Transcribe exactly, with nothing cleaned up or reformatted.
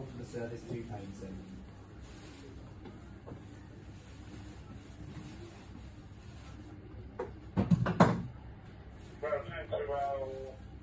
count the cell is three times in. Well, thanks, well.